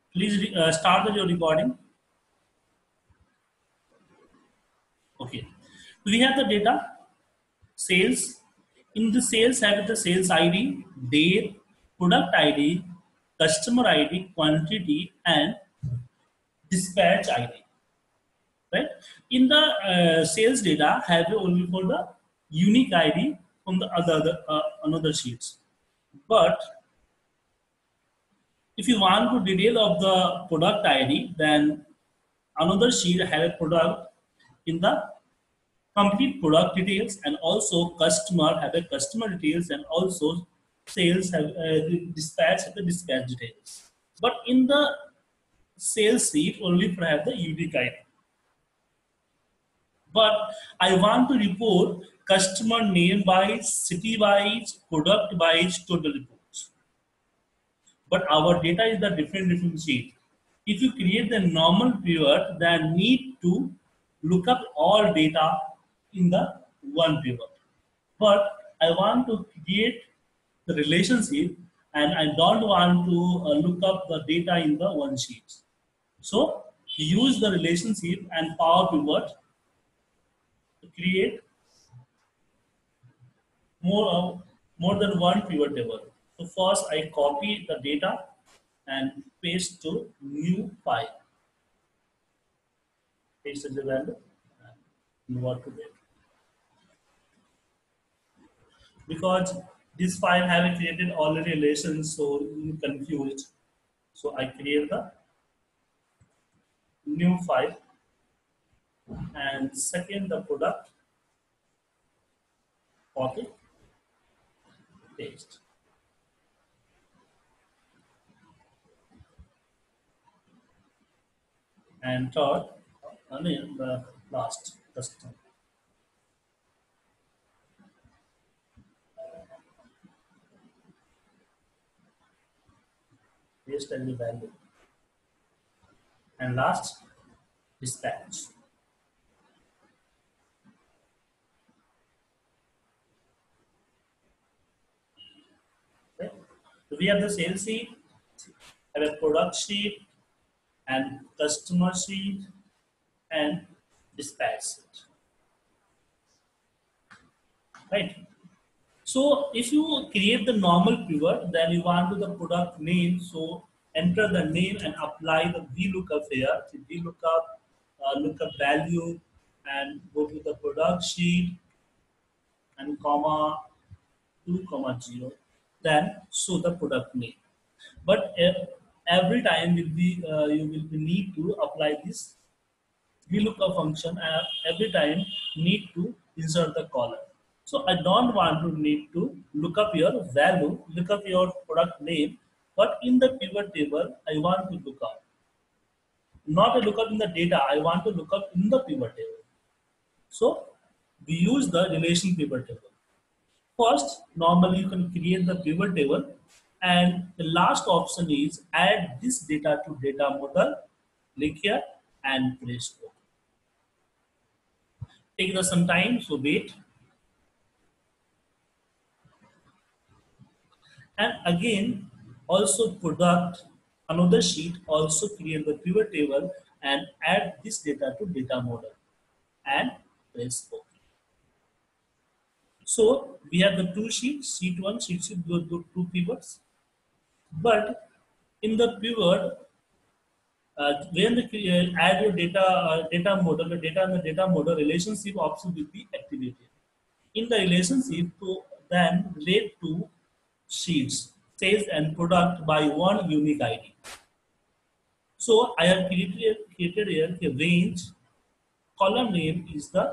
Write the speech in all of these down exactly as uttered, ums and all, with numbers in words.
Please uh, start with your recording. Okay. We have the data, sales. In the sales, have the sales I D, date, product I D, customer I D, quantity, and dispatch I D. Right? In the uh, sales data, have you only for the unique I D from the other uh, another sheets. But if you want to detail of the product I D, then another sheet have a product in the complete product details, and also customer have a customer details, and also sales have uh, dispatch have the dispatch details. But in the sales sheet only for have the unique I D. But I want to report customer name wise, city wise, product wise, total reports. But our data is the different different sheet. If you create the normal pivot, then need to look up all data in the one pivot. But I want to create the relationship, and I don't want to uh, look up the data in the one sheet. So use the relationship and Power Pivot to create more of more than one pivot table. So first I copy the data and paste to new file. Paste as a value and what to get. Because this file have created already relations, so you confused. So I create the new file, and second the product, copy, paste. And third, I mean the last custom. Paste as the value. And last, dispatch. Okay. So we have the sales sheet, have a product sheet, and customer sheet, and dispatch sheet. Right? So if you create the normal pivot, then you want to the product name. So enter the name and apply the VLOOKUP here. So VLOOKUP, uh, lookup value, and go to the product sheet and comma two comma zero. Then show the product name. But uh, every time will be uh, you will be need to apply this VLOOKUP function, and every time need to insert the column. So I don't want to need to look up your value, look up your product name, but in the pivot table, I want to look up. Not a look up in the data, I want to look up in the pivot table. So we use the relation pivot table. First, normally you can create the pivot table, and the last option is add this data to data model. Click here and press OK. Take the some time, so wait. And again, also product, another sheet, also create the pivot table and add this data to data model and press OK. So we have the two sheets, sheet one, sheet two, two, two pivots. But in the pivot, uh, when the uh, add your data uh, data model, the data and the data model relationship option will be activated. In the relationship, to then relate to sheets, sales and product by one unique I D. So I have created, created here a range. Column name is the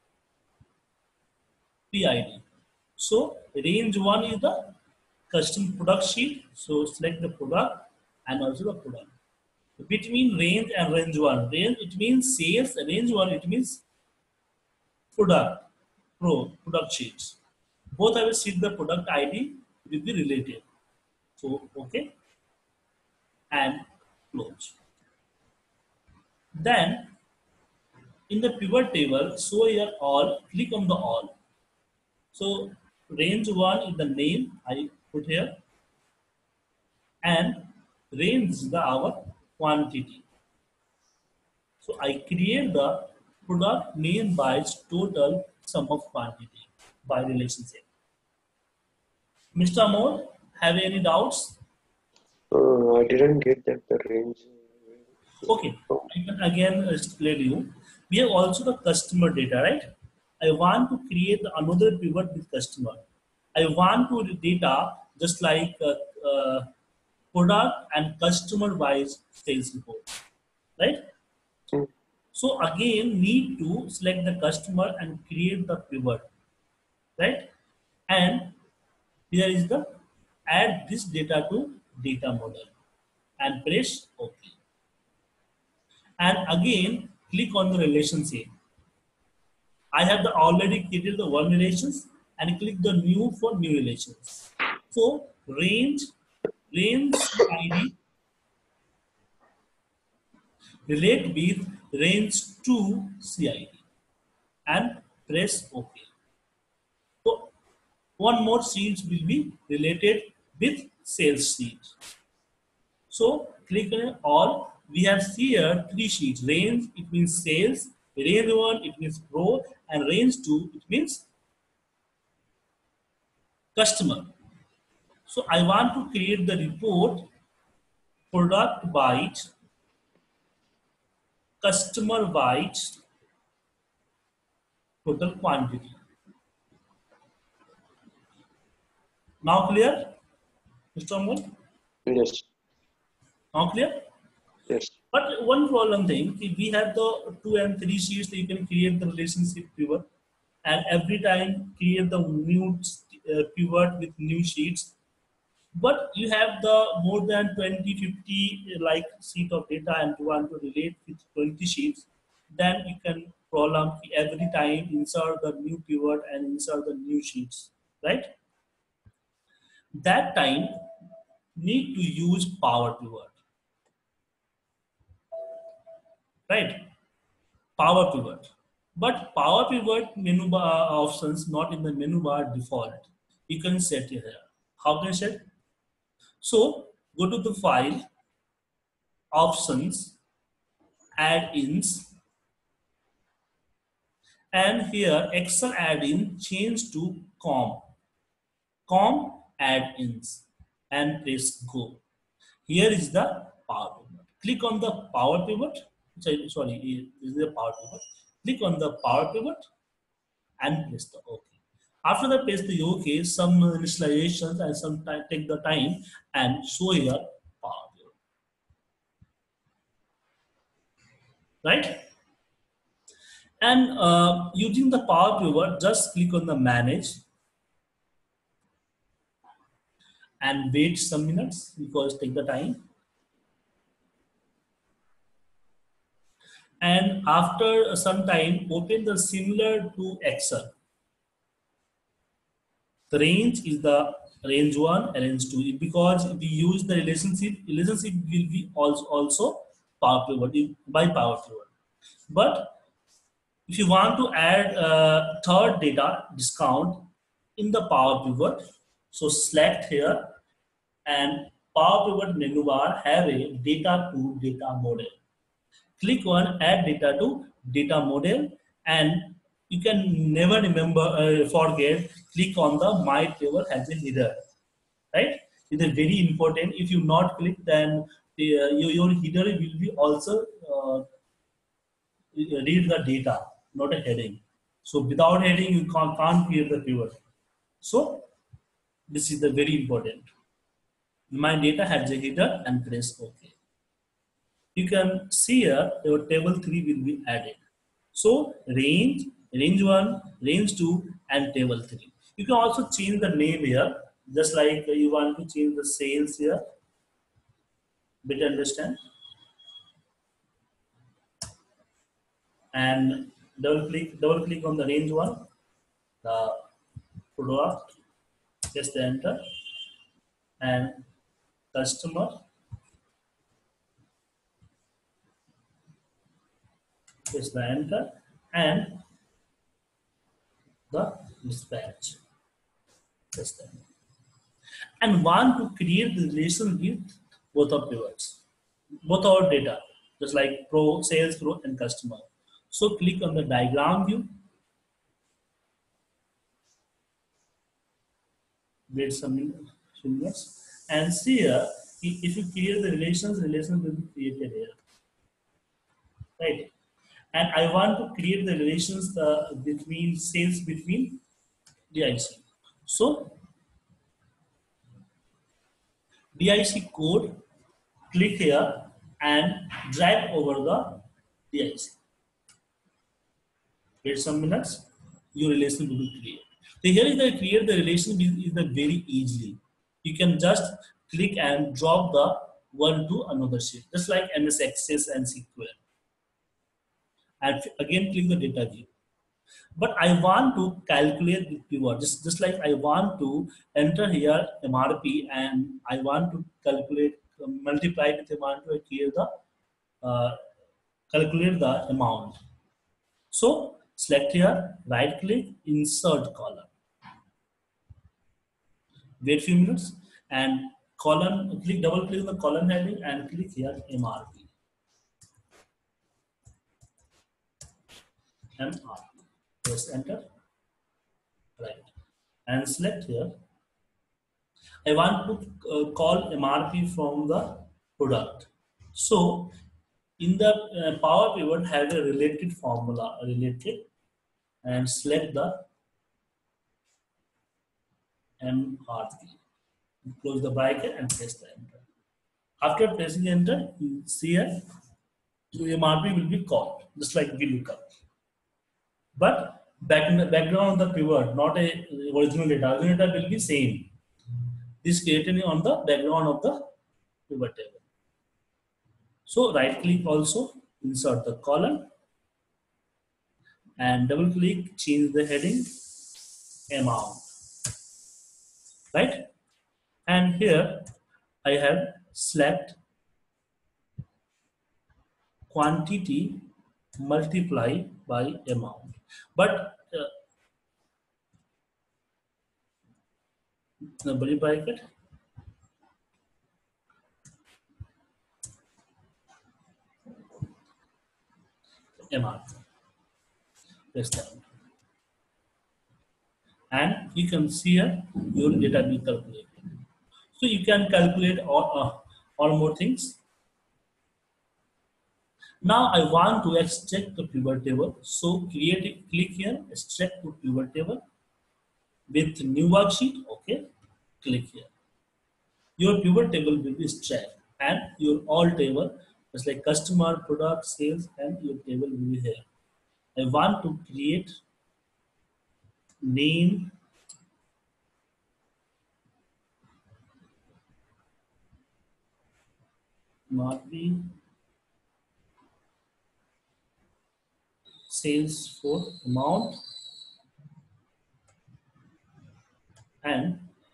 P I D. So range one is the custom product sheet. So select the product and also the product. Between range and range one, range it means sales, range one it means product, pro product sheets. Both I will see the product I D will be related. So okay and close. Then in the pivot table, show here all, click on the all. So range one is the name I put here, and range is the our quantity. So I create the product name by its total sum of quantity by relationship. Mister Amol, have you any doubts? Uh, I didn't get that the range. Okay, Oh, I can again explain you. We have also the customer data, right? I want to create another pivot with customer. I want to data just like uh, uh, product and customer wise sales report, right? mm, So again, need to select the customer and create the pivot, right? And here is the add this data to data model and press OK. And again, click on the relationship. I have the already created the one relations and click the new for new relations. So range, range I D relate with range to C I D and press OK. So one more sheet will be related with sales sheet. So click on all. We have here three sheets. Range, it means sales. Range one, it means pro. And range two, it means customer. So I want to create the report product byte, customer byte, total quantity. Now clear, Mister Amol? yes, Now clear? yes. But one problem thing, if we have the two and three sheets, you can create the relationship pivot, and every time create the new uh, pivot with new sheets. But you have the more than twenty, fifty uh, like sheet of data and you want to relate with twenty sheets, then you can problem every time insert the new pivot and insert the new sheets, right? That time need to use Power Pivot, right? Power Pivot. But Power Pivot menu bar options not in the menu bar default. You can set it here. How can you set? So go to the file, options, add-ins, and here Excel add-in change to com. Com add-ins and press go. Here is the Power Pivot. Click on the Power Pivot. Sorry, sorry, this is the Power Pivot. Click on the Power Pivot and press the OK. After the press the OK, some initializations and some time, take the time and show here Power Pivot, right? And uh, using the Power Pivot, just click on the Manage and wait some minutes because take the time. And after some time, open the similar to Excel. The range is the range one and range two because we use the relationship. Relationship will be also also Power Pivot by Power Pivot. But if you want to add a third data discount in the Power Pivot, so select here and Power Pivot menu bar have a data to data model. Click on add data to data model and you can never remember uh, forget click on the my table has a header, right? It is very important. If you not click then the, uh, your, your header will be also uh, read the data, not a heading. So without heading you can't, can't create the pivot. So this is the very important. My data has a header and press OK. You can see here your table three will be added. So range, range one, range two, and table three. You can also change the name here, just like you want to change the sales here. Better understand. And double click, double click on the range one, the product, press the enter, and customer, press the enter, and the dispatch, press the enter. And want to create the relation with both of pivots. both our data, just like pro, sales, pro, and customer. So click on the diagram view. Wait some minutes and see here. If you create the relations, relations will be created here, right? And I want to create the relations uh, between sales between D I C. So D I C code, click here and drag over the D I C. Wait some minutes, your relation will be created. So here is the create the relation is, is the very easily. You can just click and drop the one to another sheet, just like M S Access and S Q L. And again click the data view. But I want to calculate the pivot, just, just like I want to enter here M R P and I want to calculate, uh, multiply it with amount to create the, uh, calculate the amount. So select here, right click, insert column. Wait few minutes and column, click, double click on the column heading and click here M R P. M R P. Press enter. Right. And select here. I want to uh, call M R P from the product. So in the uh, Power Pivot have a related formula, related, and select the M R P. Close the bracket and press the enter. After pressing enter, you see here, so M R P will be called, just like VLOOKUP. But back in the background of the pivot, not a original data. Original data will be same. This created on the background of the pivot table. So right click also, insert the column, and double click, change the heading, amount. Right? And here I have select quantity multiply by amount. But uh, the body bracket, amount. Press down. And you can see here your data be calculated. So you can calculate all, uh, all more things. Now I want to extract the pivot table. So create a, click here, extract to pivot table with new worksheet. Okay, click here. Your pivot table will be extracted and your all table, just like customer, product, sales, and your table will be here. I want to create name, not be sales for amount and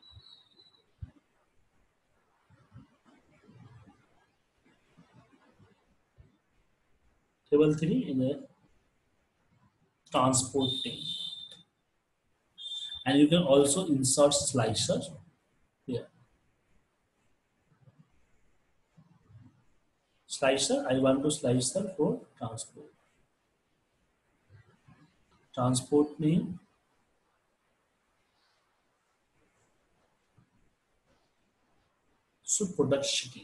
table three in the transport thing. And you can also insert slicer here. Slicer, I want to slicer for transport. Transport name. So product city.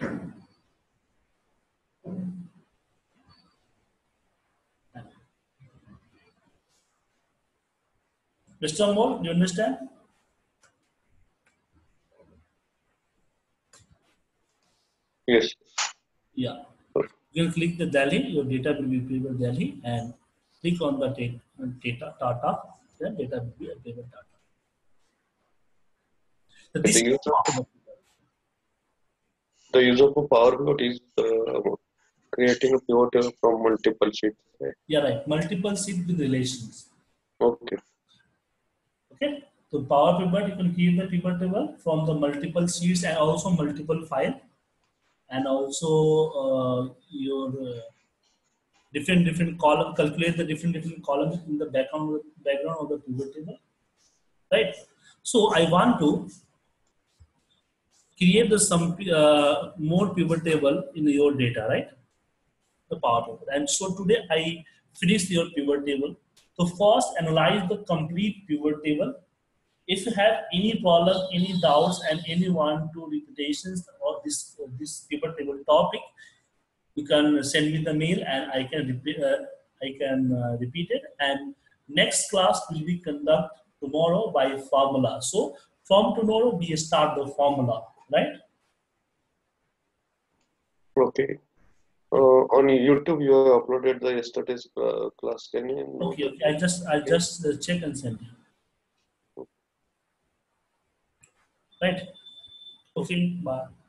Mister More, do you understand? Yes. Yeah. You can click the Delhi, your data will be available Delhi, and click on the data, Tata, then data will be available Tata. So this The is use of, the use of a Power Pivot is uh, creating a pivot table from multiple sheets. Right? Yeah, right. Multiple sheet with relations. Okay. Okay. So Power Pivot, you can create the pivot table from the multiple sheets and also multiple file, and also uh, your uh, different different column, calculate the different different columns in the background background of the pivot table, right? So I want to create the some uh, more pivot table in your data, right? The power pivot. And so today I finished your pivot table. So first analyze the complete pivot table. If you have any problem, any doubts, and any one two repetitions or this uh, this pivot table topic, you can send me the mail and I can repeat. Uh, I can uh, repeat it. And next class will be conducted tomorrow by formula. So from tomorrow we start the formula, right? Okay. Uh, on YouTube, you have uploaded the yesterday's uh, class. Can you note Okay, it? okay. I just I Okay. just uh, check and send you. Right. Okay. Bye.